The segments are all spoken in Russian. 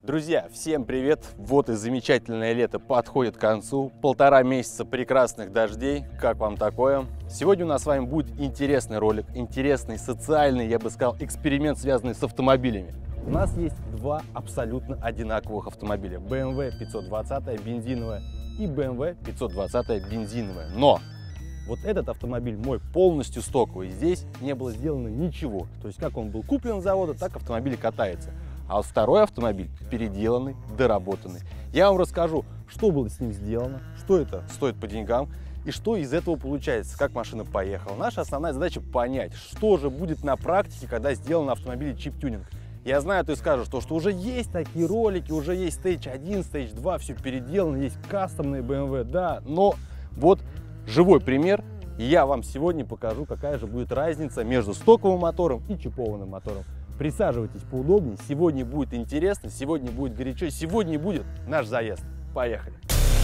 Друзья, всем привет! Вот и замечательное лето подходит к концу. 1,5 месяца прекрасных дождей. Как вам такое? Сегодня у нас с вами будет интересный ролик, интересный, социальный, я бы сказал, эксперимент, связанный с автомобилями. У нас есть два абсолютно одинаковых автомобиля. BMW 520 бензиновая и BMW 520 бензиновая. Но вот этот автомобиль мой полностью стоковый. Здесь не было сделано ничего. То есть как он был куплен с завода, так автомобиль катается. А вот второй автомобиль переделанный, доработанный. Я вам расскажу, что было с ним сделано, что это стоит по деньгам и что из этого получается, как машина поехала. Наша основная задача понять, что же будет на практике, когда сделан на автомобиле чип-тюнинг. Я знаю, ты скажешь, что уже есть такие ролики, уже есть Stage 1, Stage 2, все переделано, есть кастомные BMW, да, но вот живой пример. И я вам сегодня покажу, какая же будет разница между стоковым мотором и чипованным мотором. Присаживайтесь поудобнее, сегодня будет интересно, сегодня будет горячо, сегодня будет наш заезд. Поехали!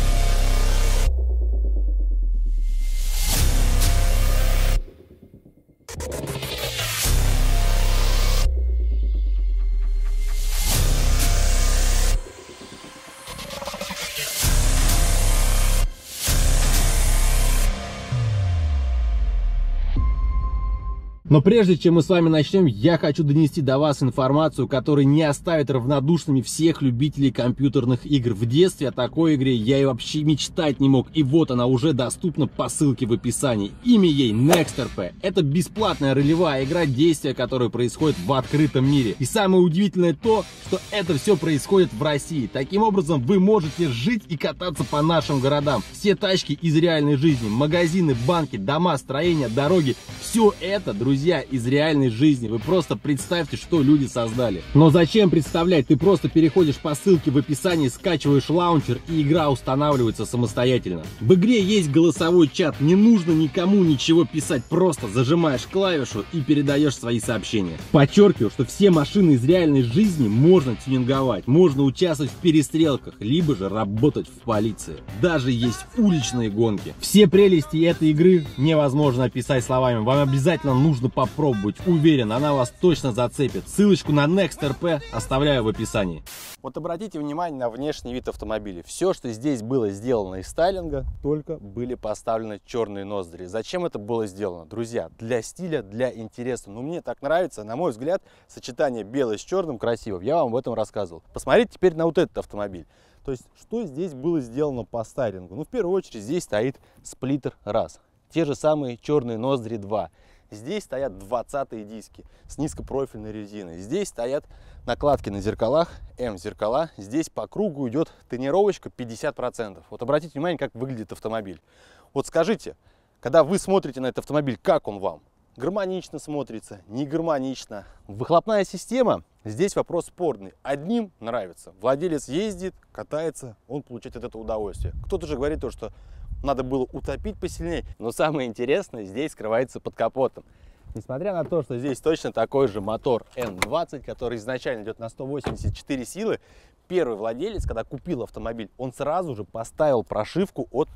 Но прежде чем мы с вами начнем, я хочу донести до вас информацию, которая не оставит равнодушными всех любителей компьютерных игр. В детстве о такой игре я и вообще мечтать не мог, и вот она уже доступна по ссылке в описании. Имя ей NextRP. Это бесплатная ролевая игра, действия которой происходит в открытом мире. И самое удивительное то, что это все происходит в России. Таким образом, вы можете жить и кататься по нашим городам. Все тачки из реальной жизни, магазины, банки, дома, строения, дороги. Все это, друзья, из реальной жизни. Вы просто представьте, что люди создали. Но зачем представлять? Ты просто переходишь по ссылке в описании, скачиваешь лаунчер, и игра устанавливается самостоятельно. В игре есть голосовой чат, не нужно никому ничего писать, просто зажимаешь клавишу и передаешь свои сообщения. Подчеркиваю, что все машины из реальной жизни можно тюнинговать, можно участвовать в перестрелках, либо же работать в полиции. Даже есть уличные гонки. Все прелести этой игры невозможно описать словами. Вам обязательно нужно попробовать. Уверен, она вас точно зацепит. Ссылочку на NextRP оставляю в описании. Вот обратите внимание на внешний вид автомобиля. Все, что здесь было сделано из стайлинга, только были поставлены черные ноздри. Зачем это было сделано? Друзья, для стиля, для интереса. Ну, мне так нравится, на мой взгляд, сочетание белое с черным красиво. Я вам об этом рассказывал. Посмотрите теперь на вот этот автомобиль. То есть, что здесь было сделано по стайлингу? Ну, в первую очередь, здесь стоит сплиттер раз. Те же самые черные ноздри 2. Здесь стоят 20-е диски с низкопрофильной резиной. Здесь стоят накладки на зеркалах, М-зеркала. Здесь по кругу идет тонировочка 50%. Вот обратите внимание, как выглядит автомобиль. Вот скажите, когда вы смотрите на этот автомобиль, как он вам? Гармонично смотрится, не гармонично. Выхлопная система, здесь вопрос спорный. Одним нравится. Владелец ездит, катается, он получает от этого удовольствие. Кто-то же говорит то, что надо было утопить посильнее. Но самое интересное здесь скрывается под капотом. Несмотря на то, что здесь точно такой же мотор N20, который изначально идет на 184 силы, первый владелец, когда купил автомобиль, он сразу же поставил прошивку от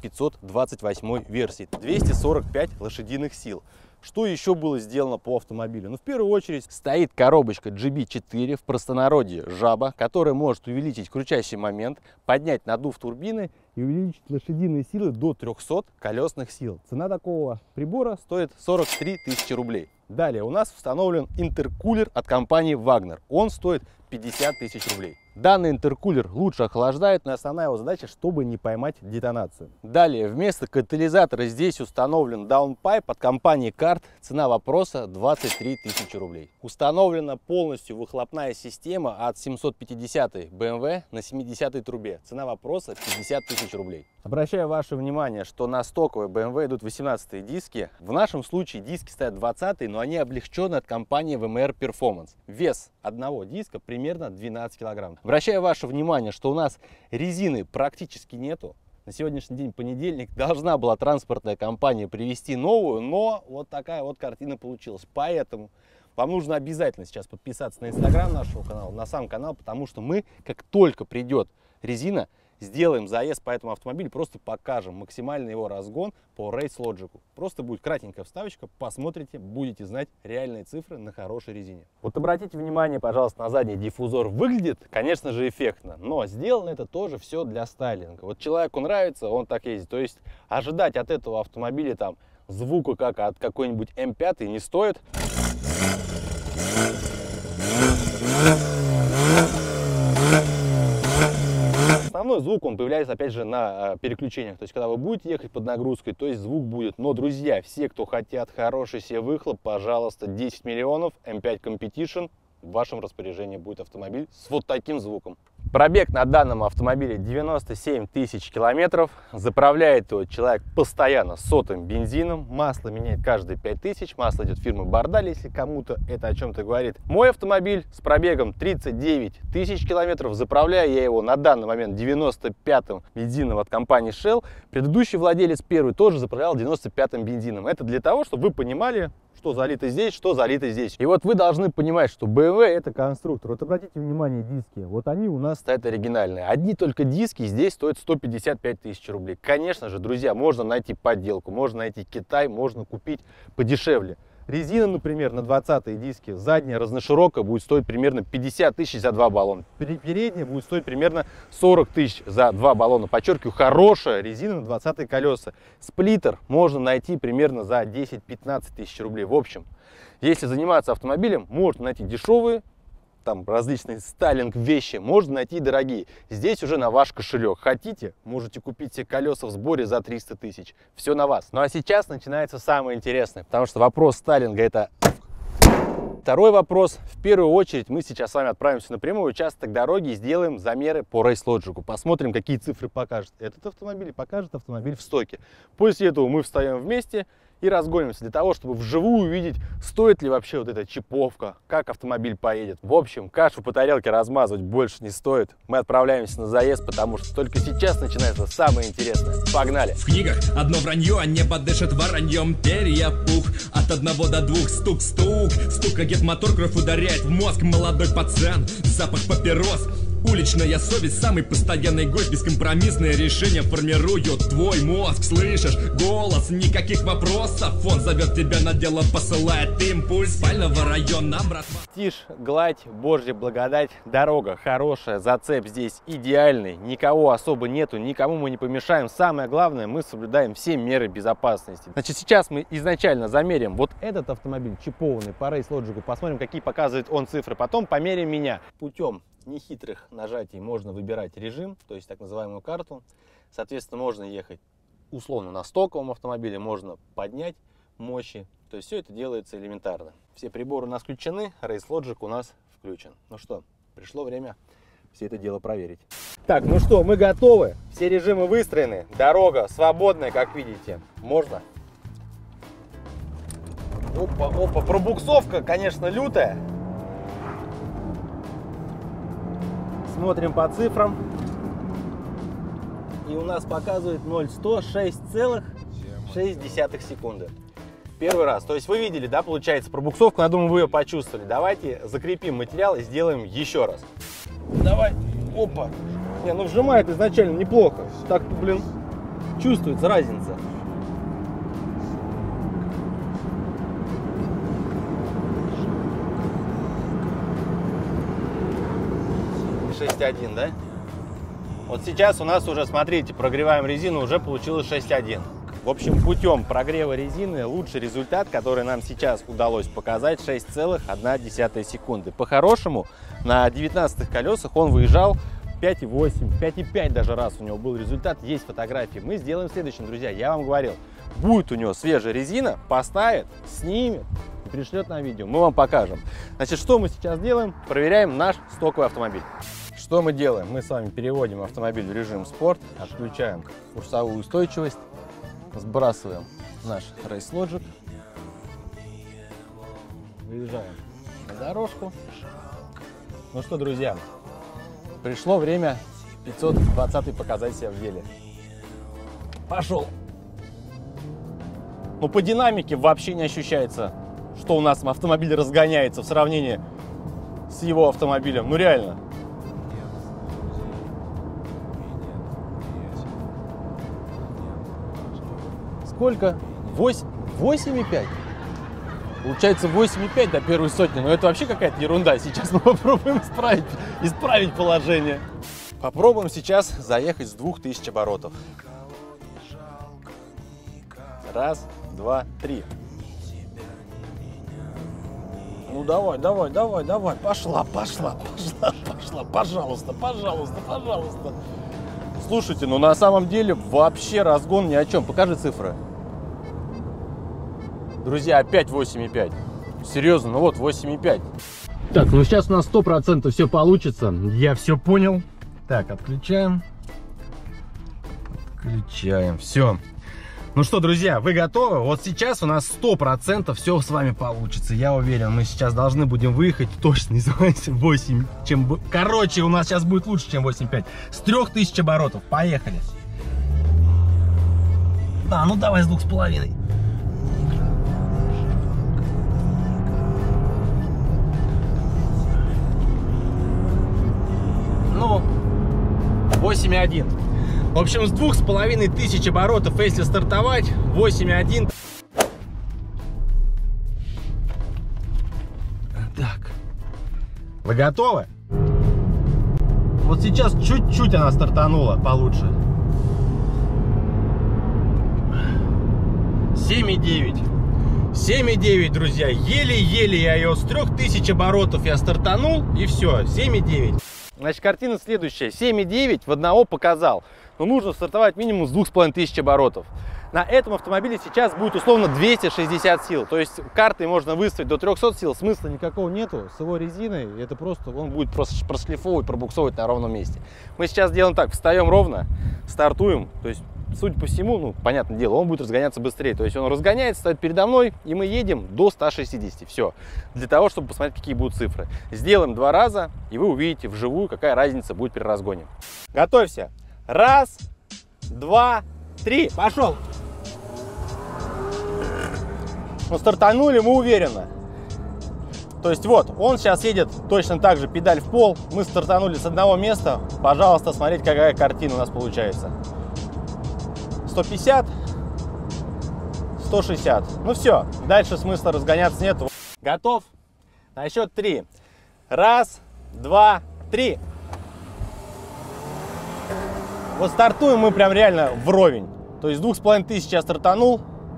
528 версии. 245 лошадиных сил. Что еще было сделано по автомобилю? Ну, в первую очередь, стоит коробочка GB4, в простонародье жаба, которая может увеличить крутящий момент, поднять надув турбины и увеличить лошадиные силы до 300 колесных сил. Цена такого прибора стоит 43 тысячи рублей. Далее у нас установлен интеркулер от компании Wagner. Он стоит 50 тысяч рублей. Данный интеркулер лучше охлаждает, но основная его задача, чтобы не поймать детонацию. Далее вместо катализатора здесь установлен даунпайп от компании CART. Цена вопроса 23 тысячи рублей. Установлена полностью выхлопная система от 750 BMW на 70-й трубе. Цена вопроса 50 тысяч рублей. Обращаю ваше внимание, что на стоковой BMW идут 18-е диски. В нашем случае диски стоят 20-е, но они облегчены от компании VMR Performance. Вес одного диска примерно 12 килограмм. Обращаю ваше внимание, что у нас резины практически нету. На сегодняшний день, понедельник, должна была транспортная компания привезти новую, но вот такая вот картина получилась. Поэтому вам нужно обязательно сейчас подписаться на инстаграм нашего канала, на сам канал, потому что мы, как только придет резина, сделаем заезд по этому автомобилю, просто покажем максимальный его разгон по Race Logic. Просто будет кратенькая вставочка, посмотрите, будете знать реальные цифры на хорошей резине. Вот обратите внимание, пожалуйста, на задний диффузор. Выглядит, конечно же, эффектно, но сделано это тоже все для стайлинга. Вот человеку нравится, он так ездит. То есть ожидать от этого автомобиля там звука, как от какой-нибудь М5, не стоит. Основной звук, он появляется, опять же, на переключениях. То есть, когда вы будете ехать под нагрузкой, то есть звук будет. Но, друзья, все, кто хотят хороший себе выхлоп, пожалуйста, 10 миллионов, М5 Competition, в вашем распоряжении будет автомобиль с вот таким звуком. Пробег на данном автомобиле 97 тысяч километров. Заправляет его человек постоянно сотым бензином. Масло меняет каждые 5000. Масло идет фирмы Бардаль, если кому-то это о чем-то говорит. Мой автомобиль с пробегом 39 тысяч километров. Заправляю я его на данный момент 95-м бензином от компании Shell. Предыдущий владелец первый тоже заправлял 95-м бензином. Это для того, чтобы вы понимали, что залито здесь, что залито здесь. И вот вы должны понимать, что BMW это конструктор. Вот обратите внимание, диски. Вот они у нас стоят оригинальные. Одни только диски здесь стоят 155 тысяч рублей. Конечно же, друзья, можно найти подделку, можно найти Китай, можно купить подешевле. Резина, например, на 20-е диски, задняя разноширокая будет стоить примерно 50 тысяч за 2 баллона. Передняя будет стоить примерно 40 тысяч за 2 баллона. Подчеркиваю, хорошая резина на 20-е колеса. Сплиттер можно найти примерно за 10-15 тысяч рублей. В общем, если заниматься автомобилем, можно найти дешевые, там различные стайлинг вещи, можно найти и дорогие. Здесь уже на ваш кошелек. Хотите, можете купить себе колеса в сборе за 300 тысяч. Все на вас. Ну а сейчас начинается самое интересное, потому что вопрос стайлинга это... Второй вопрос. В первую очередь мы сейчас с вами отправимся на прямой участок дороги и сделаем замеры по Race Logic. Посмотрим, какие цифры покажет этот автомобиль и покажет автомобиль в стоке. После этого мы встаем вместе и разгонимся для того, чтобы вживую увидеть, стоит ли вообще вот эта чиповка, как автомобиль поедет. В общем, кашу по тарелке размазывать больше не стоит. Мы отправляемся на заезд, потому что только сейчас начинается самое интересное. Погнали! В книгах одно вранье, а небо дышит вороньем. Перья пух, от 1 до 2, стук-стук. Стук, как мотор, кровь ударяет в мозг. Молодой пацан, запах папирос. Уличная совесть, самый постоянный гость. Бескомпромиссное решение формирует твой мозг. Слышишь голос, никаких вопросов. Он зовет тебя на дело, посылает импульс. Спального района, братва. Тишь, гладь, Божья благодать. Дорога хорошая, зацеп здесь идеальный. Никого особо нету, никому мы не помешаем. Самое главное, мы соблюдаем все меры безопасности. Значит, сейчас мы изначально замерим вот этот автомобиль чипованный по Race Logic. Посмотрим, какие показывает он цифры. Потом померим меня. Путем нехитрых нажатий можно выбирать режим, то есть так называемую карту. Соответственно, можно ехать условно на стоковом автомобиле, можно поднять мощи. То есть все это делается элементарно. Все приборы у нас включены, Race Logic у нас включен. Ну что, пришло время все это дело проверить. Так, ну что, мы готовы. Все режимы выстроены. Дорога свободная, как видите. Можно. Опа, опа, пробуксовка, конечно, лютая. Смотрим по цифрам. И у нас показывает 0-100 6,6 секунды. Первый раз. То есть вы видели, да, получается, пробуксовку. Я думаю, вы ее почувствовали. Давайте закрепим материал и сделаем еще раз. Давай. Опа. Не, ну вжимает изначально неплохо. Так-то, блин, чувствуется разница. Да? Вот сейчас у нас уже, смотрите, прогреваем резину, уже получилось 6,1. В общем, путем прогрева резины лучший результат, который нам сейчас удалось показать, 6,1 секунды. По-хорошему, на 19-х колесах он выезжал 5,8, 5,5 даже раз у него был результат, есть фотографии. Мы сделаем следующим, друзья, я вам говорил, будет у него свежая резина, поставит, снимет и пришлет на видео, мы вам покажем. Значит, что мы сейчас делаем? Проверяем наш стоковый автомобиль. Что мы делаем? Мы с вами переводим автомобиль в режим спорт, отключаем курсовую устойчивость, сбрасываем наш Race Logic, выезжаем на дорожку. Ну что, друзья, пришло время 520 показать себя в деле. Пошел! Ну по динамике вообще не ощущается, что у нас автомобиль разгоняется в сравнении с его автомобилем. Ну реально. сколько? 8,5. Получается 8,5 до первой сотни. Но это вообще какая-то ерунда. Сейчас мы попробуем исправить положение. Попробуем сейчас заехать с 2000 оборотов. Раз, два, три. Ну давай, давай, давай, давай. Пошла, пошла, пошла, пошла. Пожалуйста, пожалуйста, пожалуйста. Слушайте, ну на самом деле вообще разгон ни о чем. Покажи цифры. Друзья, опять 8,5. Серьезно, ну вот 8,5. Так, ну сейчас у нас 100% все получится. Я все понял. Так, отключаем. Отключаем. Все. Ну что, друзья, вы готовы? Вот сейчас у нас 100% все с вами получится. Я уверен, мы сейчас должны будем выехать точно из 8, короче, у нас сейчас будет лучше, чем 8,5. С 3000 оборотов. Поехали. А, ну давай с 2,5. Ну, 8,1. В общем, с 2500 оборотов, если стартовать, 8,1. Так. Вы готовы? Вот сейчас чуть-чуть она стартанула получше. 7,9. 7,9, друзья. Еле-еле я ее с 3000 оборотов я стартанул, и все, 7,9. Значит, картина следующая. 7,9 в одного показал. Но нужно стартовать минимум с 2500 оборотов. На этом автомобиле сейчас будет условно 260 сил. То есть картой можно выставить до 300 сил. Смысла никакого нету. С его резиной это просто, он будет просто прошлифовывать, пробуксовывать на ровном месте. Мы сейчас делаем так. Встаем ровно, стартуем. То есть, судя по всему, ну, понятное дело, он будет разгоняться быстрее. То есть он разгоняется, стоит передо мной, и мы едем до 160. Все. Для того, чтобы посмотреть, какие будут цифры. Сделаем 2 раза, и вы увидите вживую, какая разница будет при разгоне. Готовься. Раз, два, три. Пошел. Ну, стартанули мы уверенно. То есть вот, он сейчас едет точно так же, педаль в пол. Мы стартанули с одного места. Пожалуйста, смотрите, какая картина у нас получается. 150, 160. Ну все, дальше смысла разгоняться нет. Готов? На счет 3. Раз, два, три. Вот стартуем мы прям реально вровень. То есть 2500 я стартанул.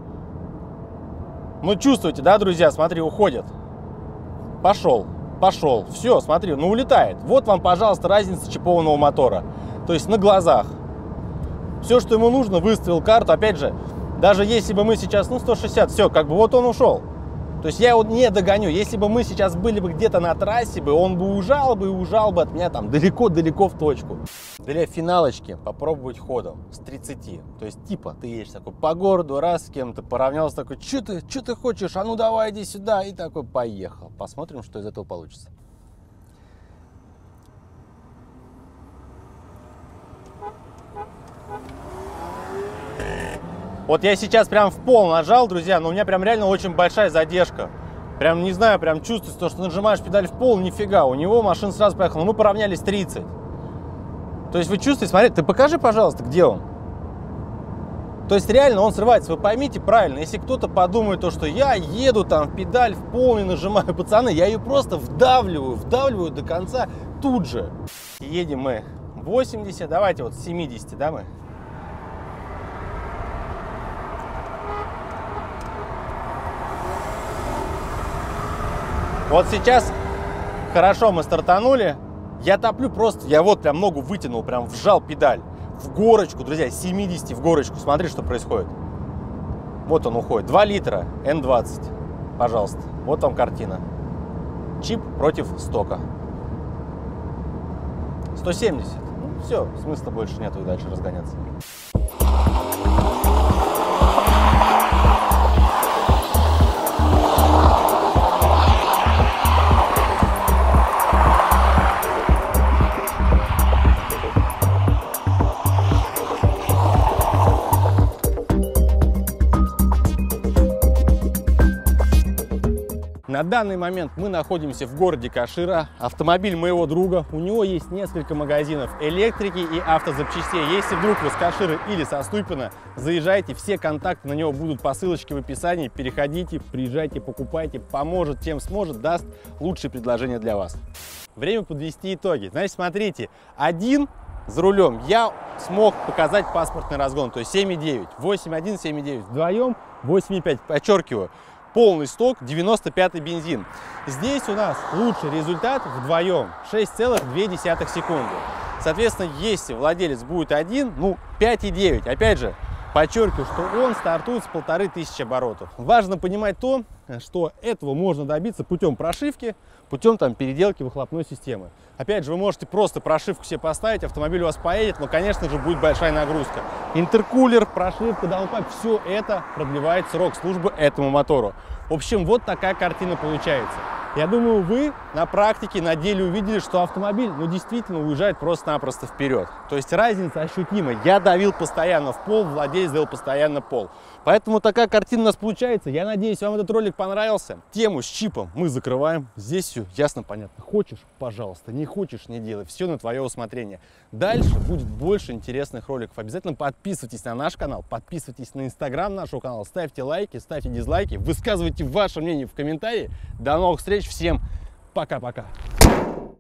Ну чувствуете, да, друзья? Смотри, уходит. Пошел, пошел. Все, смотри, ну улетает. Вот вам, пожалуйста, разница чипованного мотора. То есть на глазах. Все, что ему нужно, выставил карту. Опять же, даже если бы мы сейчас, ну 160, все, как бы вот он ушел. То есть я его не догоню. Если бы мы сейчас были бы где-то на трассе, он бы ужал бы от меня там далеко-далеко в точку. Для финалочки попробовать ходом с 30. То есть типа ты едешь такой по городу, раз с кем-то поравнялся, такой, что ты хочешь, а ну давай иди сюда. И такой поехал. Посмотрим, что из этого получится. Вот я сейчас прям в пол нажал, друзья, но у меня прям реально очень большая задержка. Прям, не знаю, прям чувствуется, что нажимаешь педаль в пол, нифига. У него машина сразу поехала, но мы поравнялись 30. То есть вы чувствуете, смотрите, ты покажи, пожалуйста, где он. То есть реально он срывается, вы поймите правильно. Если кто-то подумает, то, что я еду там педаль в пол, не нажимаю, пацаны, я ее просто вдавливаю до конца тут же. Едем мы 80, давайте вот 70, да, мы? Вот сейчас хорошо мы стартанули. Я топлю просто, я вот прям ногу вытянул, прям вжал педаль. В горочку, друзья, 70 в горочку. Смотри, что происходит. Вот он уходит. 2 литра N20. Пожалуйста. Вот вам картина. Чип против стока. 170. Ну, все, смысла больше нету и дальше разгоняться. На данный момент мы находимся в городе Кашира. Автомобиль моего друга. У него есть несколько магазинов электрики и автозапчастей. Если вдруг вы с Каширы или со Ступино, заезжайте. Все контакты на него будут по ссылочке в описании. Переходите, приезжайте, покупайте. Поможет, чем сможет, даст лучшие предложения для вас. Время подвести итоги. Значит, смотрите, один за рулем я смог показать паспортный разгон, то есть 7,9, 8,1, 7,9, вдвоем 8,5, подчеркиваю, полный сток, 95-й бензин. Здесь у нас лучший результат вдвоем 6,2 секунды. Соответственно, если владелец будет один, ну 5,9, опять же, подчеркиваю, что он стартует с 1500 оборотов. Важно понимать то, что этого можно добиться путем прошивки, путем переделки выхлопной системы. Опять же, вы можете просто прошивку себе поставить, автомобиль у вас поедет, но, конечно же, будет большая нагрузка. Интеркулер, прошивка, даунпайп, все это продлевает срок службы этому мотору. В общем, вот такая картина получается. Я думаю, вы на практике, на деле увидели, что автомобиль, действительно уезжает просто-напросто вперед. То есть разница ощутима. Я давил постоянно в пол, владелец давил постоянно пол. Поэтому такая картина у нас получается. Я надеюсь, вам этот ролик понравился. Тему с чипом мы закрываем. Здесь все ясно, понятно. Хочешь, пожалуйста. Не хочешь, не делай. Все на твое усмотрение. Дальше будет больше интересных роликов. Обязательно подписывайтесь на наш канал, подписывайтесь на инстаграм нашего канала, ставьте лайки, ставьте дизлайки, высказывайте ваше мнение в комментарии. До новых встреч. Всем пока-пока.